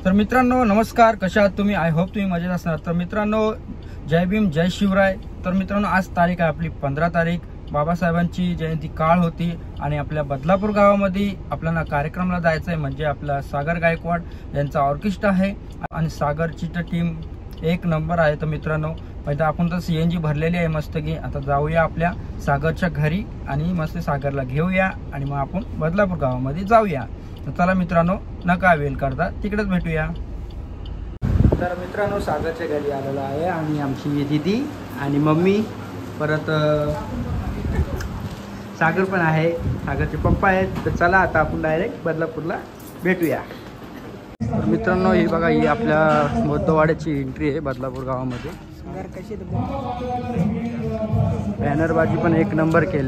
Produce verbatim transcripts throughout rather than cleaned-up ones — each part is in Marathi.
तर मित्रांनो नमस्कार, कशा आहात तुम्ही? आय होप तुम्ही मजेत असणार। तर मित्रांनो जय भीम जय शिवराय। तर मित्रांनो आज तारीख आहे आपली पंधरा तारीख, बाबासाहेबांची जयंती काळ होती आणि आपल्या बदलापूर गावामध्ये आपल्याला कार्यक्रमाला जायचं आहे। म्हणजे आपला सागर गायकवाड यांचा ऑर्केस्ट्रा आहे आणि सागरची तर टीम एक नंबर आहे। तर मित्रांनो पहिला आपण तर सी एन जी भरलेली आहे मस्त की, आता जाऊया आपल्या सागरच्या घरी आणि मस्त सागरला घेऊया आणि मग आपण बदलापूर गावामध्ये जाऊया। तर चला मित्रांनो नका वेल करता, तिकडेच भेटूया। तर मित्रांनो सागरच्या घरी आलेलो आहे आणि आमची दीदी आणि मम्मी, परत सागर पण आहे, सागरचे पप्पा आहेत। तर चला आता आपण डायरेक्ट बदलापूरला भेटूया। तर मित्रांनो ही बघा, ही आपल्या बौद्धवाड्याची एंट्री आहे बदलापूर गावामध्ये। बॅनरबाजी पण एक नंबर केले।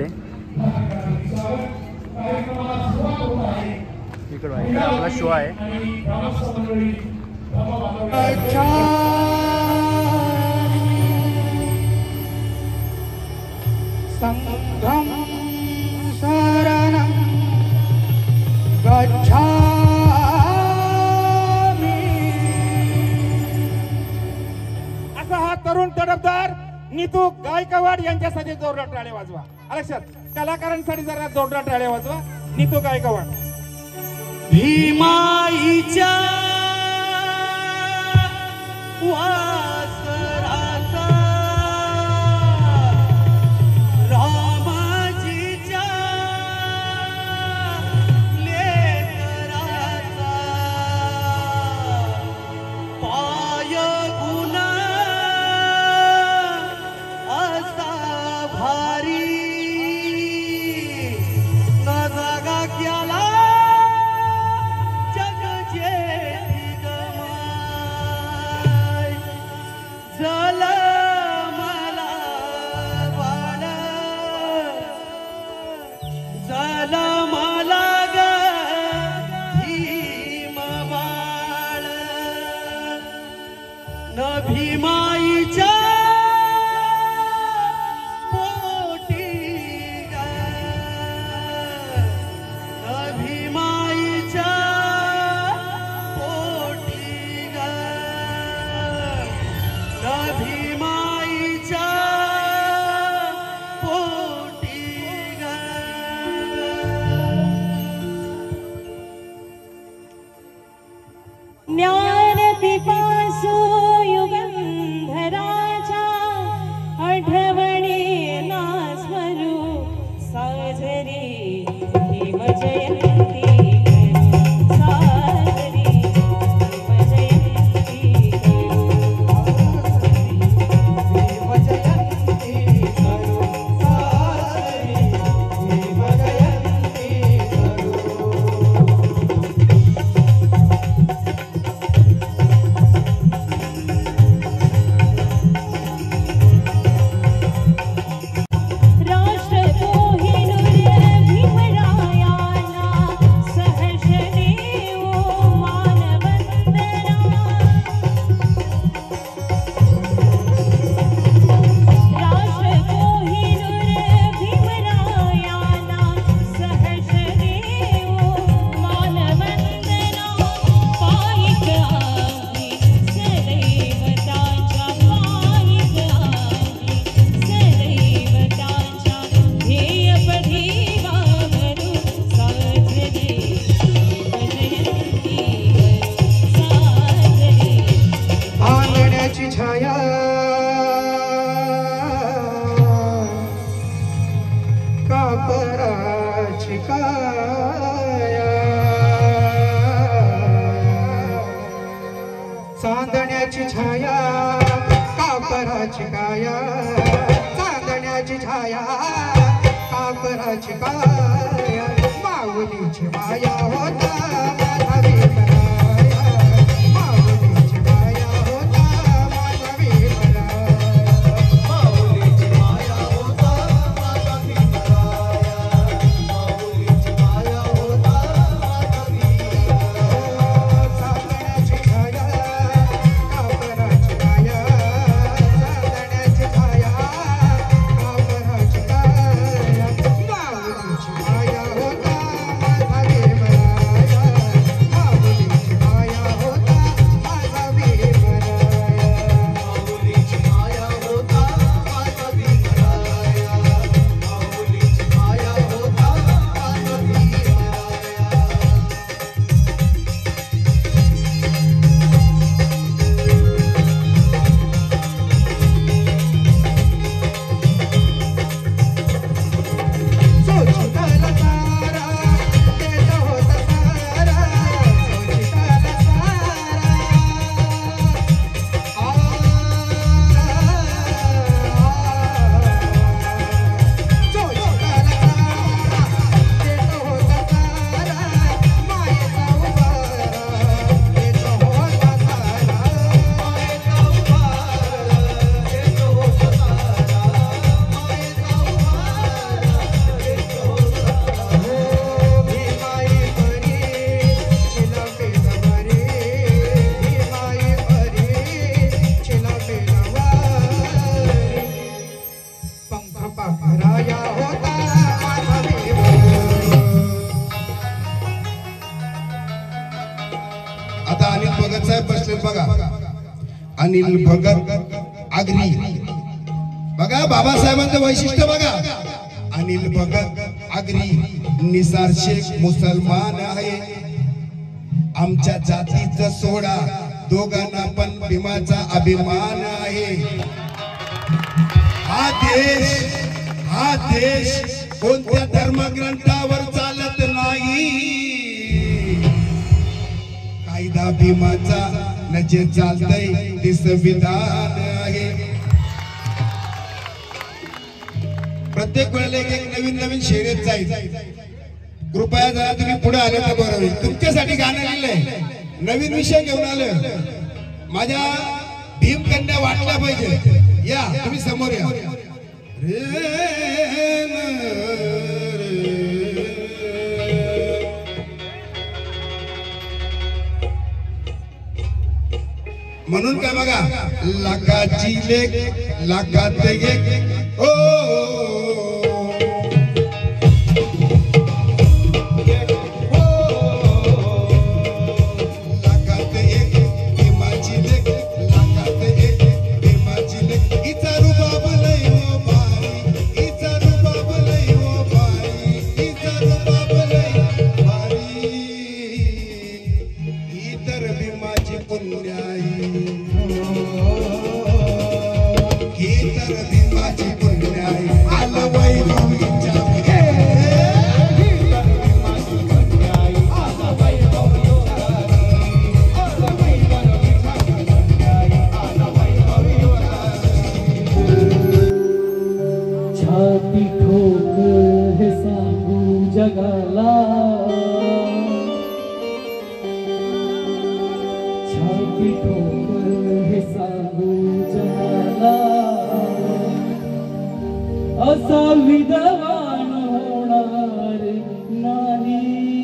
इकडे इकडे आपला शो आहे। संघम शरणं गच्छामि। असा हा तरुण तडफदार नीतू गायकवाड यांच्यासाठी जोरदार टाळ्या वाजवा। लक्षात, कलाकारांसाठी जरा जोरदार टाळ्या वाजवा। नीतू गायकवाड भीमाईच्या वासराचा रामाजीच्या लेकराचा पाय गुना असा भारी न जागा केला भीमाईच्या पोटी न भीमाईच्या पोटी न भीमाईच्या पोटी ज्ञान पिपासू युगंधराच्या आठवणी नास्मरू साजरी भीम जयंती करू साजरी भीम जयंती करू भीम जयंती करू साजरी भीम जयंती चांदण्याची छाया कापराची काया, चांदण्याची छाया कापराची काया, माऊलीची माया होता माझा विठराया, माऊलीची माया होता माझा विठराया, माऊलीची माया होता माझा विठराया, माऊलीची माया होता माझा विठराया, चांदण्याची छाया माऊलीची माया होता माझा विठराया। आता अनिल भगत साहेब बसले बघा. अनिल भगत आगरी बघा, बाबासाहेबांचं वैशिष्ट्य बघा. अनिल भगत आगरी निसार शेख मुसलमान आहे. आमच्या जातीचं सोडा, दोघांना पण भीमाचा अभिमान आहे. हा देश हा देश कोणत्या धर्मग्रंथावर चालत नाही. कायदा भीमाचा नजे चालतंय ते संविधान आहे. प्रत्येक वेळेला एक नवीन नवीन शर्यत जाईल. कृपया जरा तुम्ही पुढे आले तर बरं होईल. तुमच्यासाठी गाणं लिहिलंय, नवीन विषय घेऊन आलं. माझ्या भीम कन्या वाटल्या पाहिजे. या तुम्ही समोर या. म्हणून काय बघा, लाखाची लेख लाखात एक. ओ असा विद्वान होणार नाही.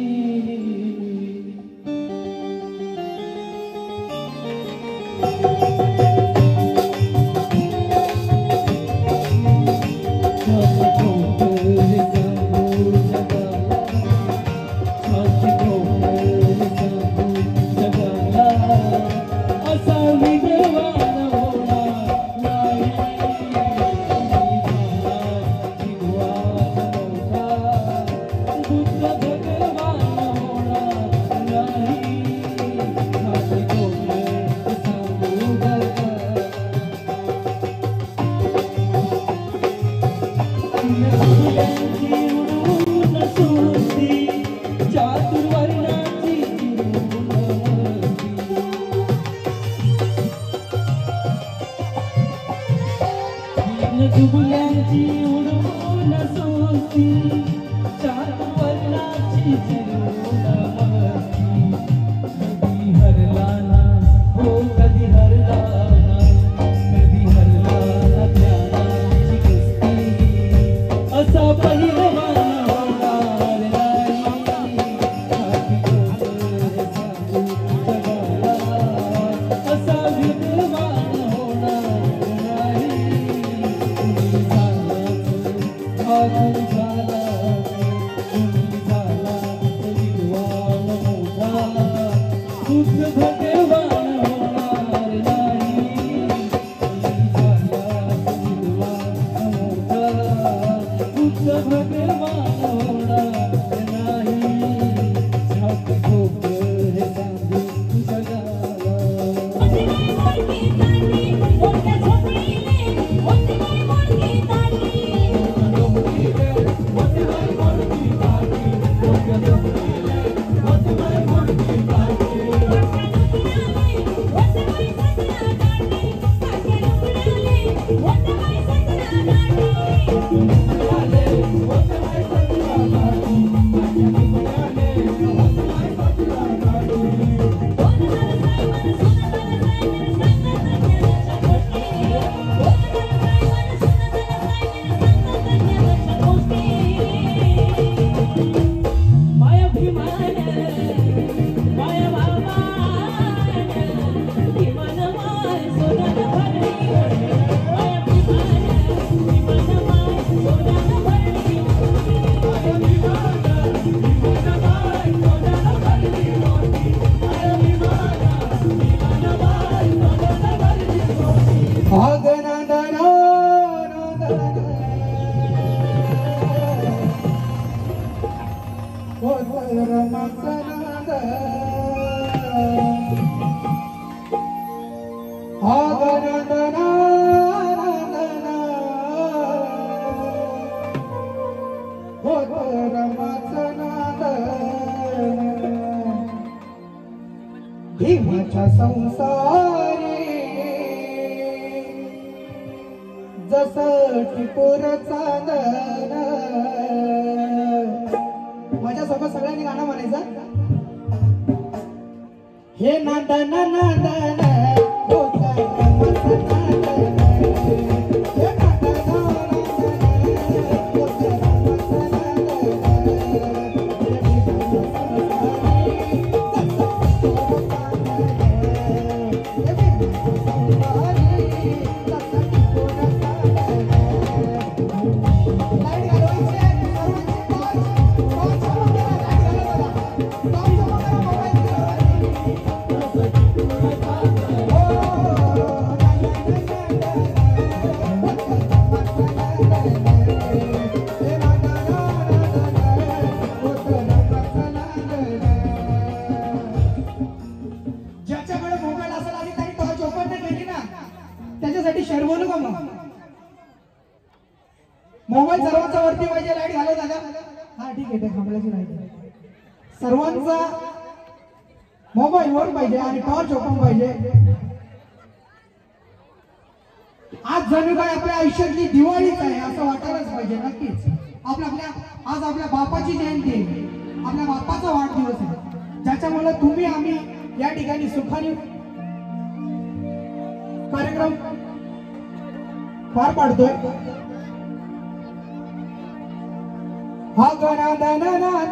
जुबल्यांची उडवून सोसी, चातुर्वर्णाची जिरवून मस्ती. कधी हरला ना, हो कधी हरला ना, कधी हरला ना ज्ञानाची कुस्ती. असा पहिलवान होणार नाही. हाती कोपर सांगू जगाला, असा विद्वान होणार नाही. झाला झाला झाला संसारी जसं टिपूर चांदन. माझ्यासोबत सगळ्यांनी गाणं म्हणायचं. हे नांदन नांदन शर्मू का मग मोबाईल सर्वांचा वरती पाहिजे. लाईट घालव दादा. हा ठीक आहे. त्या खांबल्याची लाईट सर्वांचा मोबाईल वर पाहिजे आणि टॉर्च ओपन पाहिजे. आज जणू काय आपल्या आयुष्यातली दिवाळीच आहे असं वाटायलाच पाहिजे. नक्कीच आपल्या आपल्या आज आपल्या बापाची जयंती आहे. आपल्या बापाचा वाढदिवस आहे ज्याच्यामुळे तुम्ही आम्ही या ठिकाणी सुखाने कार्यक्रम पार पाडतोय. हा गणा दन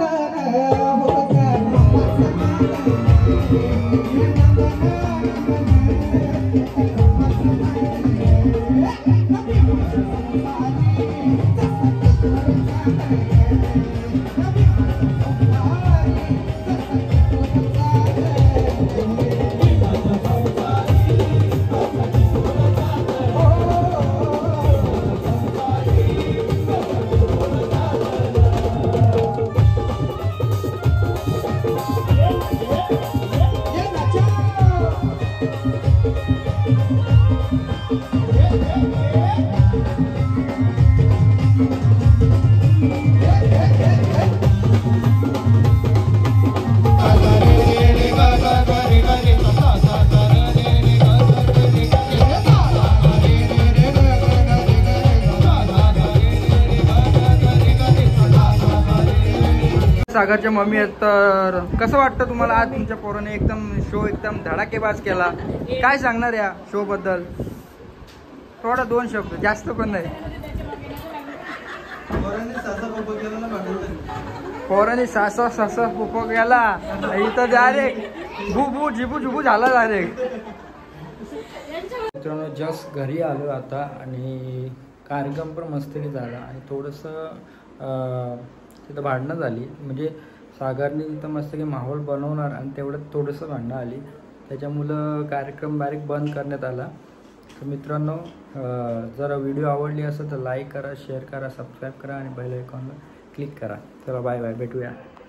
सागरच्या मम्मी आहेत. तर कसं वाटतं तुम्हाला आज तुमच्या पोराने एकदम शो एकदम धडाकेबाज केला. काय सांगणार या शो बद्दल? थोडा दोन शब्द, जास्त पण नाही. पोराने सासा सासा पोपो केला इथं डायरेक्ट भू भू झिबू झिबू झाला डायरेक्ट. मित्रांनो जस्ट घरी आलो आता आणि कार्यक्रम पण मस्तीने झाला आणि थोडंसं तिथं भांडणं झाली. म्हणजे सागरने तिथं मस्त की माहोल बनवणार आणि तेवढं थोडंसं भांडणं आली त्याच्यामुळं कार्यक्रम बारीक बंद करण्यात आला. तर मित्रांनो जर व्हिडिओ आवडली असेल तर लाईक करा, शेअर करा, सबस्क्राईब करा आणि बेल आयकॉनला क्लिक करा. चला बाय बाय, भेटूया.